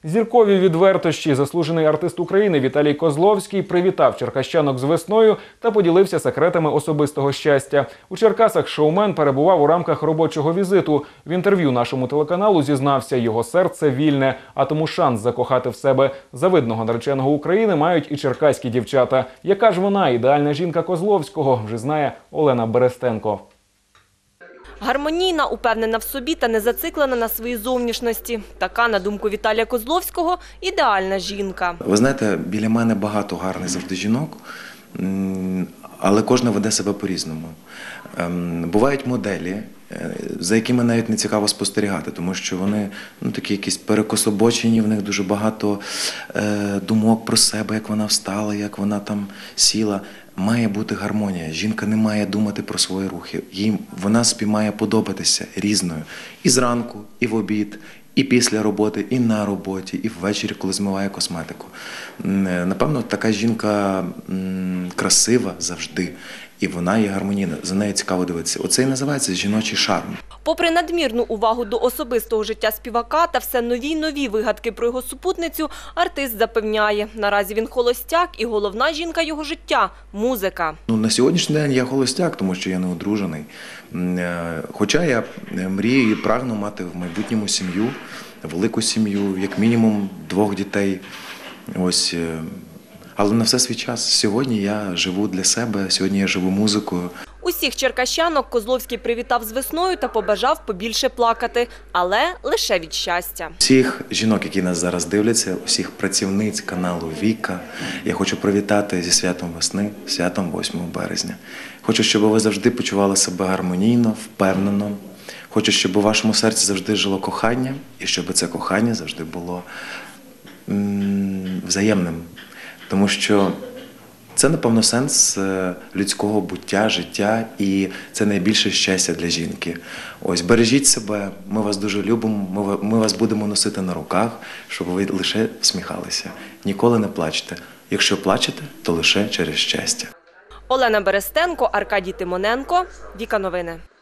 Зіркові відвертощі. Заслужений артист України Віталій Козловський привітав черкащанок з весною та поділився секретами особистого щастя. У Черкасах шоумен перебував у рамках робочого візиту. В інтерв'ю нашому телеканалу зізнався, його серце вільне, а тому шанс закохати в себе завидного нареченого України мають і черкаські дівчата. Яка ж вона, ідеальна жінка Козловського, вже знає Олена Берестенко. Гармонійна, упевнена в собі та не зациклена на своїй зовнішності. Така, на думку Віталія Козловського, ідеальна жінка. Ви знаєте, біля мене багато гарних завжди жінок, але кожна веде себе по-різному. Бувають моделі, за якими навіть не цікаво спостерігати, тому що вони такі якісь перекособочені, в них дуже багато думок про себе, як вона встала, як вона там сіла. Має бути гармонія. Жінка не має думати про свої рухи. Вона собі має подобатися різною. І зранку, і в обід, і після роботи, і на роботі, і ввечері, коли змиває косметику. Напевно, така жінка красива завжди. І вона є гармонійна, за нею цікаво дивитися. Оце і називається жіночий шарм. Попри надмірну увагу до особистого життя співака та все нові й нові вигадки про його супутницю, артист запевняє, наразі він холостяк і головна жінка його життя – музика. На сьогоднішній день я холостяк, тому що я не одружений. Хоча я мрію і прагну мати в майбутньому сім'ю, велику сім'ю, як мінімум 2 дітей. Ось. Але на все свій час. Сьогодні я живу для себе, сьогодні я живу музикою. Усіх черкащанок Козловський привітав з весною та побажав побільше плакати, але лише від щастя. Всіх жінок, які нас зараз дивляться, усіх працівниць каналу Віка, я хочу привітати зі святом весни, святом 8 березня. Хочу, щоб ви завжди почували себе гармонійно, впевнено. Хочу, щоб у вашому серці завжди жило кохання, і щоб це кохання завжди було взаємним. Тому що це, напевно, сенс людського буття, життя, і це найбільше щастя для жінки. Ось, бережіть себе, ми вас дуже любимо, ми вас будемо носити на руках, щоб ви лише всміхалися. Ніколи не плачте. Якщо плачете, то лише через щастя. Олена Берестенко, Аркадій Тимоненко, Віка Новини.